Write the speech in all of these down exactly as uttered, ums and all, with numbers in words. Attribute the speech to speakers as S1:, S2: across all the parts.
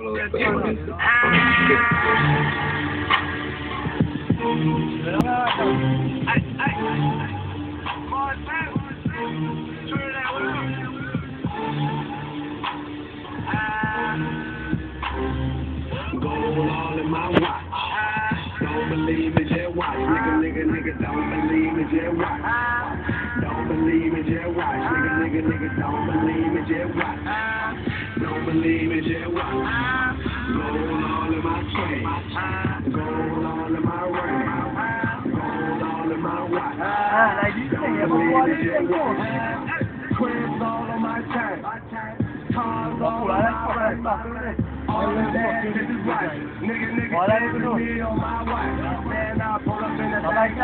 S1: Gold all in my watch. Don't believe me, just watch. Nigga, nigga, nigga, don't believe me, just watch. Don't believe me, just watch. Nigga, nigga, nigga, don't believe me, just watch. Don't believe me, just watch. Gold all in my chain. Gold all in my ring. Gold all in my watch. Don't believe me, just watch. Cribs all on my chain. Cars all on my ring. All of that is right. Nigga, nigga, nigga, me on my wife. Man, I pull up in the tank.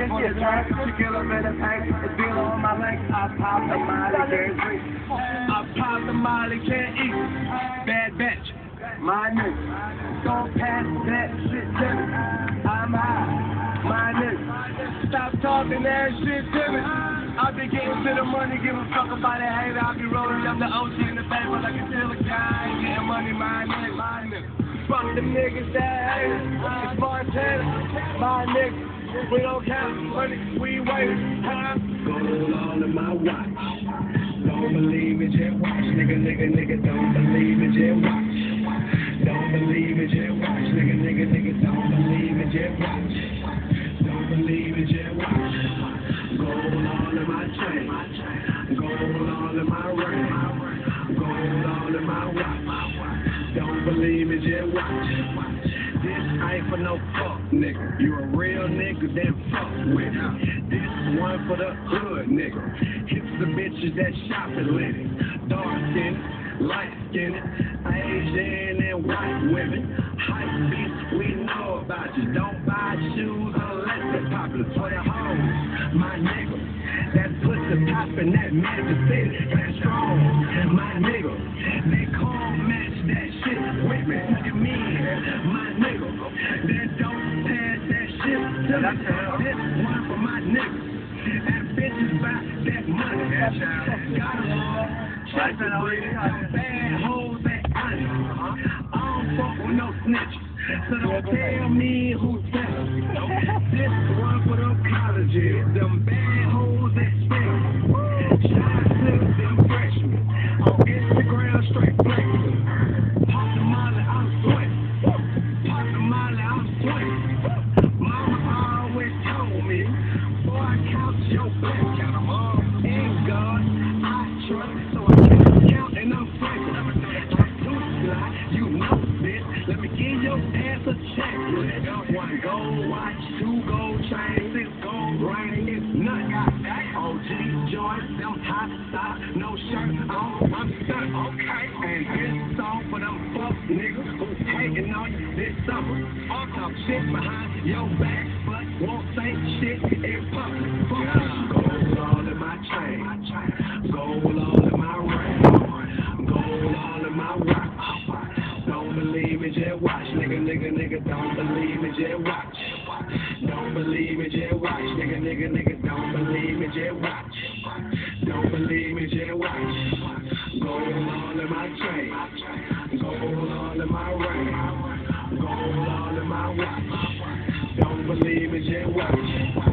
S1: She get up in the tank. The deal on my leg. I pop the molly, can't drink. I pop the molly, can't eat. Bad bitch, my nigga. Don't pass that shit to me. I'm high, my nigga. Stop talking that shit to me. I be getting to the money, give a fuck about that hater. I be rolling up the O G in the paper like a silly guy. Getting money, my nigga, my nigga. Fuck them niggas that hate us. It's Montana, my nigga. We don't count money, we wait. Huh? Gold all in my watch. Don't believe me, just watch. Nigga, nigga, nigga, don't believe me, just watch. Don't believe me, just watch. Nigga, nigga, nigga, don't believe me, just watch. Don't believe me, just watch. Gold all in my chain, gold all in my ring, gold all in my watch. Don't believe me, just watch. This ain't for no fuck, nigga. You a real nigga, then fuck with me. This one for the hood, nigga. Hits the bitches that shop at Liddy. Dark skinned, light skinned, Asian and white women. Hype beats, we know about you. Don't buy shoes unless they're popular for the hoes. My nigga, that pussy poppin', that magic city, that's strong. My nigga, they call match that shit with me. What you mean, my nigga? That don't pass that shit to me. This one for my nigga. That bitch is about that money. Got them all. Check the breed. Bad hoes that honest. I don't fuck with no snitches. So don't tell me who sent them. This one for them colleges. Them bad hoes that spell. Shout out to them freshmen. On Instagram, straight flexing. Pop the molly, I'm sweating. Pop the molly, I'm sweating. Mama always told me, boy, count your blessings. Count them all. In God, I trust. So I can't count and I'm flexing. I'm too sly, you know, bitch. Let me give your ass a check. One gold watch, two gold chains, six gold ring, it's nothing. O G joints, them hot socks, no shirt on, I'm stuck. Okay. And this song for them fuck niggas who's hating on you this summer. Talk shit behind your back, but won't say shit in public. Fuck you. Gold all in my chain, gold all in my ring, gold all in my watch. Don't believe me, just watch. Nigga, nigga, nigga, don't believe me, just watch. Don't believe me, just watch. Nigga, nigga, nigga, don't believe me, just watch. Don't believe me, just watch. Gold all in my chain, gold all in my ring, gold all in my watch. Don't believe me, just watch.